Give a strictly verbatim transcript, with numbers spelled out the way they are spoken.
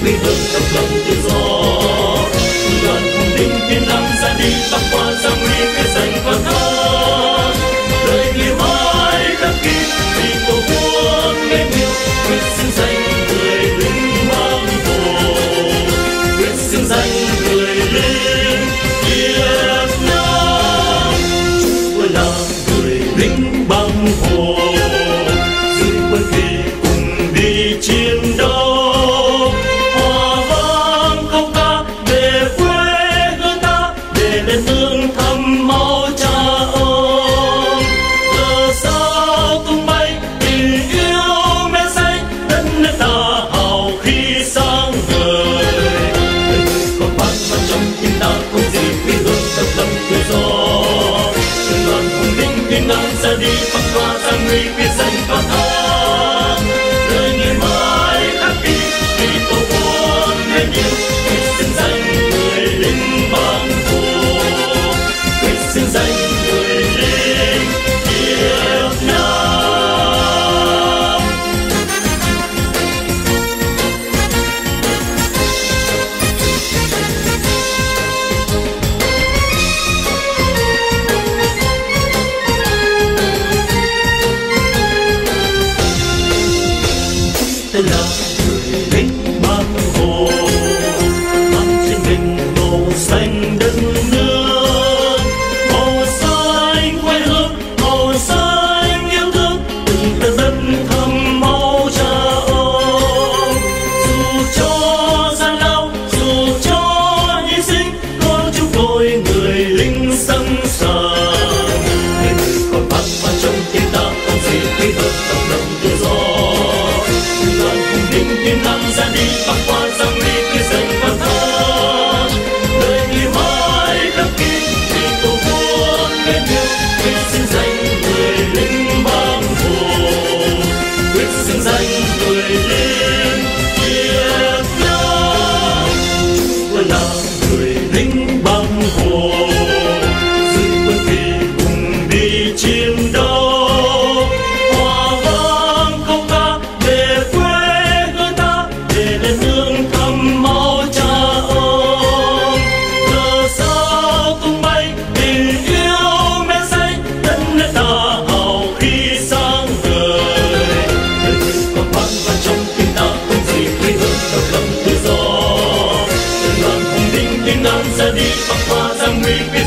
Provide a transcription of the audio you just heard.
quê hương độc lập tự do. Đoàn hùng binh Việt Nam ra đi bắc qua giang nguy phía dành và thang. Đời người mãi khắc ghi vì tổ quốc mến yêu, quyết xứng danh người lính bác Hồ, quyết xứng danh người lính Việt Nam. Chúng là người lính bác Hồ, giữ quân thủy cùng đi chiến đấu. Hòa vang câu ca về quê hương ta, để lên tương thăm máu cha ông. Cờ sao tung bay tình yêu mê say, đất nước ta hào khí sáng ngời. Đời người còn bác và trong tim ta không gì quê hương độc lập tự do. Từng đoàn hùng binh Việt Nam ra đi bắc qua giang nguy quyết giành và thắng. Đời người mãi khắc ghi vì tổ quốc mến yêu, quyết xứng danh người lính bác Hồ, quyết xứng danh người lính Việt Nam. Tên là người lính bác Hồ, mang trên mình màu xanh đất nước, màu xanh quê hương, màu xanh yêu thương, từng tờ đất thấm máu cha ông. Dù cho gian lao, dù cho hy sinh, có chúng tôi người lính sẵn sàng. Người người còn bác và trong tim ta không gì quê hương độc lập tự do. Đoàn hùng binh Việt Nam ra đi bắc qua giang nguy quyết giành và thắng. Đời người mãi khắc ghi vì tổ quốc mến yêu, quyết xứng danh người lính bác Hồ, quyết xứng danh người lính Việt Nam. Chúng là người lính bác Hồ, giữ quân thủy cùng đi chiến đấu. Hòa vang câu ca về quê hương ta, để lên nương thăm máu cha ông. Cờ sao tung bay tình yêu mê say, đất nước ta hào khí sáng ngời. Đời người còn bác và trong tim ta không gì quê hương độc lập tự do. Từng đoàn hùng binh Việt Nam ra đi bắc qua giang nguy.